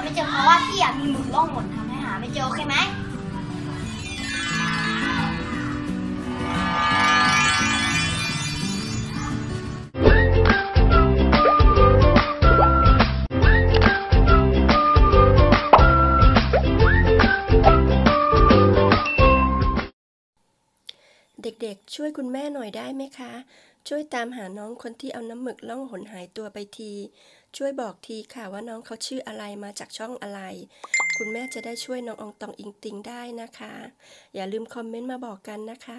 ไม่เจอเพราะว่าพี่มีหมึกล่องหนทำให้หาไม่เจอโอเคไหมเด็กๆช่วยคุณแม่หน่อยได้ไหมคะช่วยตามหาน้องคนที่เอาน้ำหมึกล่องหนหายตัวไปทีช่วยบอกทีค่ะว่าน้องเขาชื่ออะไรมาจากช่องอะไรคุณแม่จะได้ช่วยน้องอองตองอิงติงได้นะคะอย่าลืมคอมเมนต์มาบอกกันนะคะ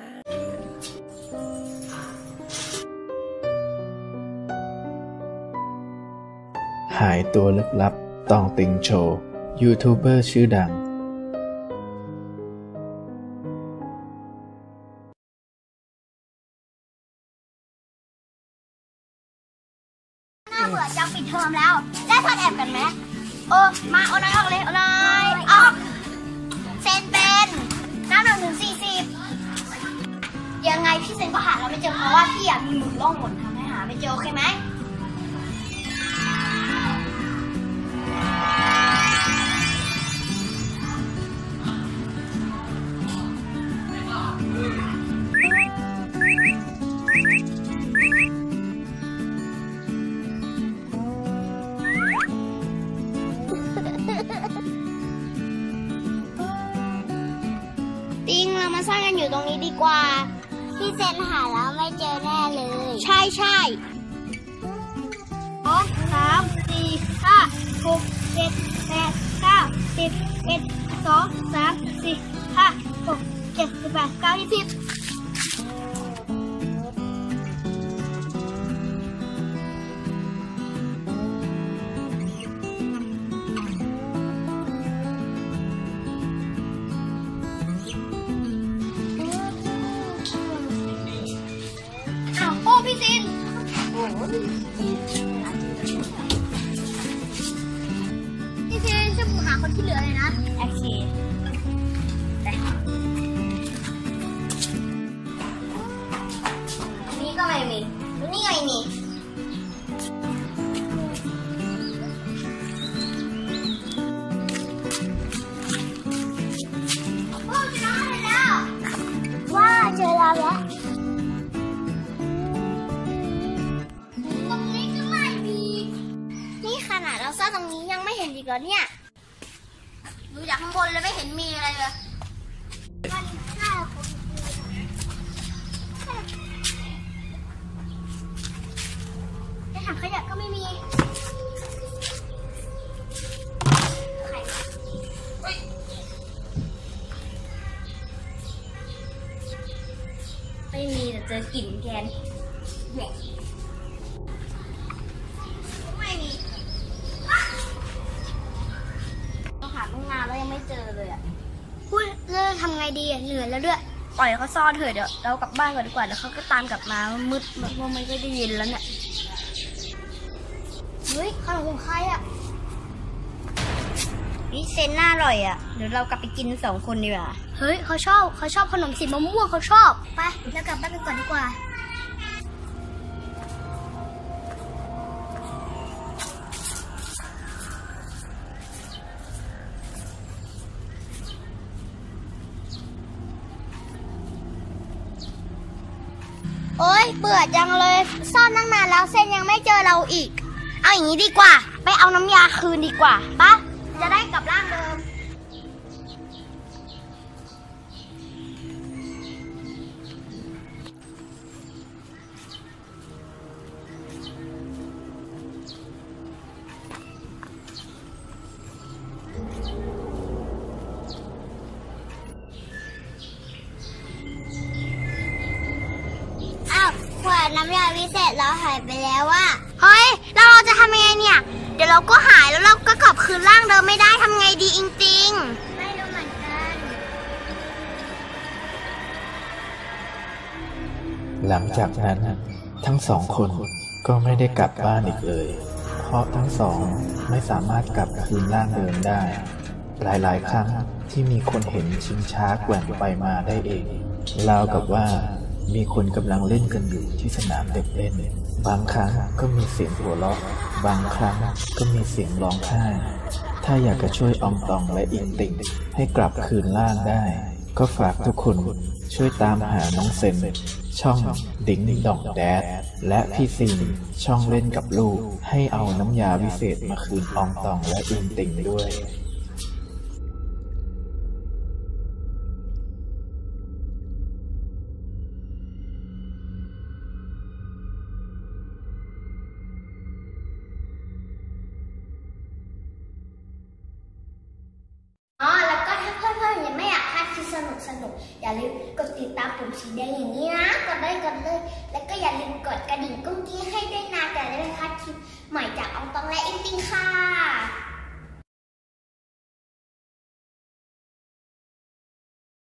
หายตัวลึกลับตองติงโชว์ยูทูบเบอร์ชื่อดังน่าเบื่อจะปิดเทอมแล้วได้ซ่อนแอบกันไหมมาเอาน้อยออกเลยเอาน้อยออกเซนเป็นน้ำ1 ถึง 40ยังไงพี่เซนก็หาเราไม่เจอเพราะว่าพี่มีหมึกล่องหนทำให้หาไม่เจอโอเคไหมติงเรามาซ่อนกันอยู่ตรงนี้ดีกว่าพี่เซนหาแล้วไม่เจอแน่เลยใช่2 3 4 5 6 7 8 9 10 11 12 13 14 15 16 17 18 19 20พี่ซินพี่ซินช่วยผมหาคนที่เหลือเลยนะโอเคนี่ก็ไม่มีนี่ก็ไม่มีโอ้เจอแล้วว้าเจอแล้วขนาดเราซ่อนตรงนี้ยังไม่เห็นอีกเหรอเนี่ยดูจากข้างบนแล้วไม่เห็นมีอะไรเลยในถังขยะก็ไม่มีไม่มีแต่เจอกลิ่นแกนแล้วยังไม่เจอเลยพูดเรื่องทำไงดีเหนื่อยแล้วด้วยปล่อยเขาซ่อนเถอะเดี๋ยวเรากลับบ้านก่อนดีกว่าแล้วเขาก็ตามกลับมามืดว่ามันก็ได้ยินแล้วเนี่ยเฮ้ยขนมของใครนี่เซนน่าอร่อยเดี๋ยวเรากลับไปกิน2 คนดีกว่าเฮ้ยเขาชอบขนมสีมะม่วงเขาชอบไปแล้วกลับบ้านกันก่อนดีกว่าโอ๊ยเบื่อจังเลยซ่อนตั้งนานแล้วเซนยังไม่เจอเราอีกเอาอย่างนี้ดีกว่าไปเอาน้ำยาคืนดีกว่าปะจะได้กลับร่างเดิมขวดน้ำยาวิเศษเราหายไปแล้วเฮ้ยแล้วเราจะทำยังไงเนี่ยเดี๋ยวเราก็หายแล้วเราก็กลับคืนร่างเดิมไม่ได้ทำไงดีจริงๆไม่รู้เหมือนกันหลังจากนั้นทั้ง2 คนก็ไม่ได้กลับบ้านอีกเลยเพราะทั้งสองไม่สามารถกลับคืนร่างเดิมได้หลายๆครั้งที่มีคนเห็นชิงช้าแกว่งไปมาได้เองราวกับว่ามีคนกำลังเล่นกันอยู่ที่สนามเด็กเล่นบางครั้งก็มีเสียงหัวเราะบางครั้งก็มีเสียงร้องไห้ถ้าอยากจะช่วยอองตองและอิงติงให้กลับคืนร่างได้ก็ฝากทุกคนช่วยตามหาน้องเซนช่องดิ้งดองแดดและพี่ซิงช่องเล่นกับลูกให้เอาน้ำยาวิเศษมาคืนอองตองและอิงติงด้วยแล้วก็ถ้าเพื่อนๆยังไม่อยากพลาดคลิปสนุกอย่าลืมกดติดตามปุ่มสีแดงอย่างนี้นะกดเลยแล้วก็อย่าลืมกดกระดิ่งกุ้งกี้ให้ด้วยนะจะได้ไม่พลาดคลิปใหม่จากอองตองและอิงติงค่ะ